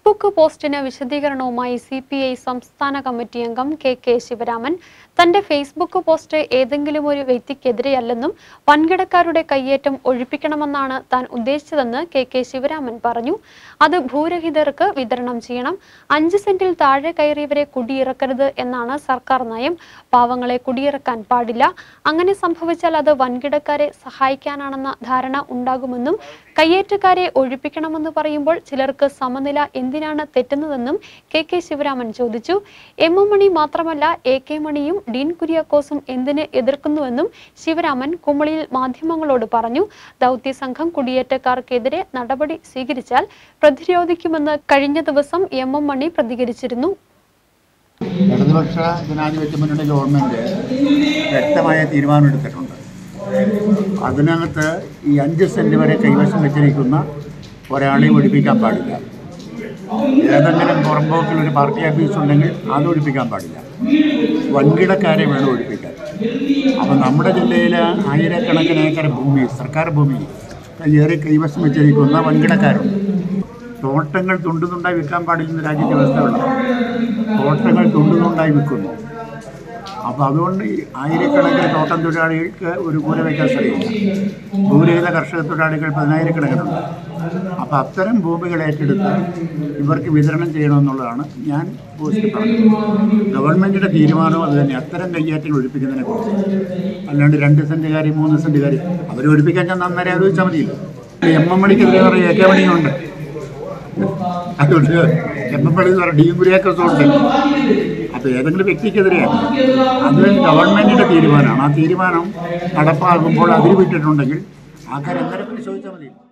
Facebook പോസ്റ്റിന് വിശദീകരണവുമായി CPI സംസ്ഥാന കമ്മിറ്റി അംഗം കെ ശിവരാമൻ തന്റെ ഫേസ്ബുക്ക് പോസ്റ്റ് ഏതെങ്കിലും ഒരു വ്യക്തിക്കെതിരെയല്ലെന്നും വൻകിടക്കാരുടെ കയ്യേറ്റം ഒഴിപ്പിക്കണമെന്നാണ് താൻ ഉദ്ദേശിച്ചതെന്ന് കെ ശിവരാമൻ പറഞ്ഞു. അത് ഭൂരഹിതർക്ക് വിതരണം ചെയ്യണം. 5 സെന്റിൽ താഴെ കയറിയവരെ കുടിയിറക്കരുത് എന്നാണ് സർക്കാർ നയം. പാവങ്ങളെ കുടിയിറക്കാൻ പാടില്ല. അങ്ങനെ സംഭവിച്ചാൽ അത് വൻകിടക്കാരെ സഹായിക്കാനാണെന്ന ധാരണ ഉണ്ടാകുമെന്നും കയ്യേറ്റക്കാരെ ഒഴിപ്പിക്കണമെന്ന് പറയുമ്പോൾ ചിലർക്ക് സമനില എന്തിനാണ് തെറ്റുന്നതെന്നും കെ ശിവരാമൻ ചോദിച്ചു. എം മണി മാത്രമല്ല AK മണിയും ഡീൻ കുര്യാക്കോസും എന്തിന് എതിർക്കുന്നുവെന്നും ശിവരാമൻ കുമളിയിൽ മാധ്യമങ്ങളോട് പറഞ്ഞു. ദൗത്യ സംഘം കുടിയേറ്റക്കാർക്കെതിരെ നടപടി സ്വീകരിച്ചാൽ പ്രതിരോധിക്കുമെന്ന് കഴിഞ്ഞ ദിവസം എം മണി പ്രതികരിച്ചിരുന്നു. ഇടതുപക്ഷ ജനാധിപത്യ മുന്നണി ഗവൺമെന്റ് വ്യക്തമായ തീരുമാനമെടുത്തിട്ടുണ്ട്. അതിനകത്ത് ഈ 5 സെന്റ് വരെ കൈവശം വെച്ചിരിക്കുന്ന ഒരാളെ ഒഴിപ്പിക്കാൻ പാടില്ല. ഏതെങ്കിലും പുറമ്പോക്കിൽ ഒരു പാർട്ടി ഓഫീസ് ഉണ്ടെങ്കിൽ അത് ഒഴിപ്പിക്കാൻ പാടില്ല. വൻകിടക്കാരെ വേണം ഒഴിപ്പിക്കാൻ. അപ്പം നമ്മുടെ ജില്ലയിൽ ആയിരക്കണക്കിന് ഏക്കർ ഭൂമി, സർക്കാർ ഭൂമി ഏറെ കൈവശം വെച്ചിരിക്കുന്ന വൻകിടക്കാരുണ്ട്. തോട്ടങ്ങൾ തുണ്ടുതുണ്ടായി വിൽക്കാൻ പാടില്ലെന്ന് രാജ്യത്തെ വ്യവസ്ഥയുള്ള തോട്ടങ്ങൾ തുണ്ടുതുണ്ടായി വിൽക്കുന്നു. അപ്പോൾ അതുകൊണ്ട് ആയിരക്കണക്കിന് തോട്ടം തൊഴിലാളികൾക്ക് ഒരു കൂര വയ്ക്കാൻ സ്ഥലമില്ല. ഭൂരഹിത കർഷക തൊഴിലാളികൾ 10,000-കണക്കിനുണ്ട്. അപ്പോൾ അത്തരം ഭൂമികൾ ഏറ്റെടുത്ത് ഇവർക്ക് വിതരണം ചെയ്യണമെന്നുള്ളതാണ് ഞാൻ പോസ്റ്റ് പറഞ്ഞത്. ഗവൺമെൻറ്റിൻ്റെ തീരുമാനവും അത് തന്നെ. അത്തരം കയ്യേറ്റങ്ങൾ ഒഴിപ്പിക്കുന്നതിനെ കുറിച്ച് അല്ലാണ്ട് 2 സെൻറ്റുകാർ 3 സെൻറ്റുകാർ അവർ ഒഴിപ്പിക്കാൻ ഞാൻ നന്നേരെ ആലോചിച്ചാൽ മതിയില്ല. എം മണിക്കെതിരെ പറയും AK മണിയുണ്ട്. അതുകൊണ്ട് എം മണി എന്ന് പറഞ്ഞാൽ ഡീൻ കുര്യാക്കോസും ഉണ്ട്. അപ്പോൾ ഏതെങ്കിലും വ്യക്തിക്കെതിരെയാണ്. അത് ഗവൺമെൻറ്റിൻ്റെ തീരുമാനമാണ്. ആ തീരുമാനം നടപ്പാകുമ്പോൾ അതിൽ വിട്ടിട്ടുണ്ടെങ്കിൽ ആൾക്കാർ എങ്ങനെ പരിശോധിച്ചാൽ മതി.